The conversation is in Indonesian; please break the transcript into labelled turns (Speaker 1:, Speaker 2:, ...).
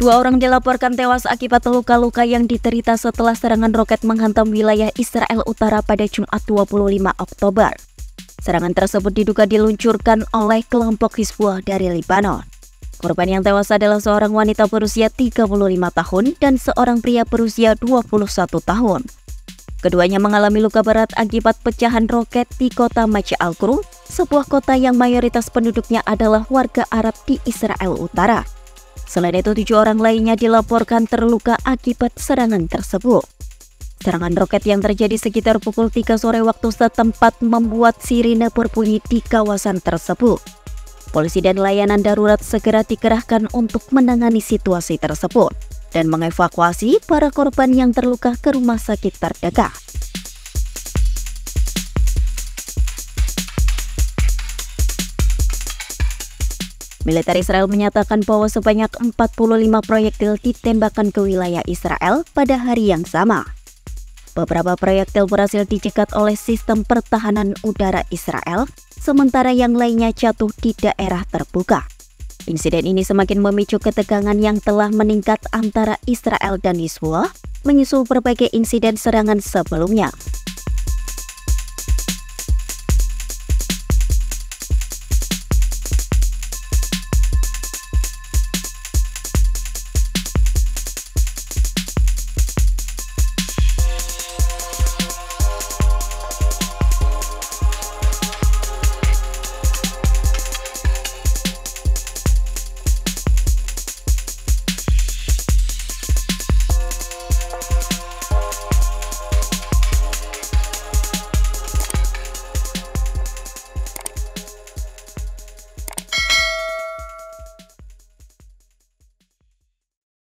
Speaker 1: Dua orang dilaporkan tewas akibat luka-luka yang diderita setelah serangan roket menghantam wilayah Israel Utara pada Jumat 25 Oktober. Serangan tersebut diduga diluncurkan oleh kelompok Hizbullah dari Lebanon. Korban yang tewas adalah seorang wanita berusia 35 tahun dan seorang pria berusia 21 tahun. Keduanya mengalami luka berat akibat pecahan roket di kota Maja al-Quru, sebuah kota yang mayoritas penduduknya adalah warga Arab di Israel Utara. Selain itu, 7 orang lainnya dilaporkan terluka akibat serangan tersebut. Serangan roket yang terjadi sekitar pukul 3 sore waktu setempat membuat sirine berbunyi di kawasan tersebut. Polisi dan layanan darurat segera dikerahkan untuk menangani situasi tersebut dan mengevakuasi para korban yang terluka ke rumah sakit terdekat. Militer Israel menyatakan bahwa sebanyak 45 proyektil ditembakkan ke wilayah Israel pada hari yang sama. Beberapa proyektil berhasil dicegat oleh sistem pertahanan udara Israel, sementara yang lainnya jatuh di daerah terbuka. Insiden ini semakin memicu ketegangan yang telah meningkat antara Israel dan Hizbullah, menyusul berbagai insiden serangan sebelumnya.